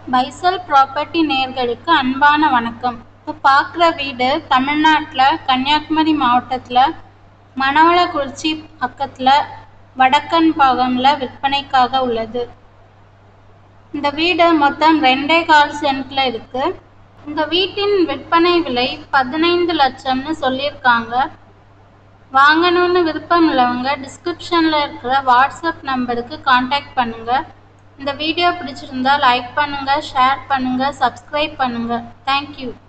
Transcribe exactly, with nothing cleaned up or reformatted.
பைசல் property நேயர்களுக்கு அன்பான வணக்கம். இப்போ பார்க்குற வீடு தமிழ்நாட்டில் கன்னியாகுமரி மாவட்டத்தில் மணவளக்குறிச்சி பக்கத்தில் வடக்கன் பாகமில் விற்பனைக்காக உள்ளது. இந்த வீடு மொத்தம் ரெண்டே கால் சென்டில் இருக்குது. இந்த வீட்டின் விற்பனை விலை பதினைந்து லட்சம்னு சொல்லியிருக்காங்க. வாங்கணும்னு விருப்பம் உள்ளவங்க டிஸ்கிரிப்ஷனில் இருக்கிற வாட்ஸ்அப் நம்பருக்கு கான்டாக்ட் பண்ணுங்கள். இந்த வீடியோ பிடிச்சிருந்தா லைக் பண்ணுங்கள், ஷேர் பண்ணுங்கள், சப்ஸ்கிரைப் பண்ணுங்கள். தேங்க்யூ.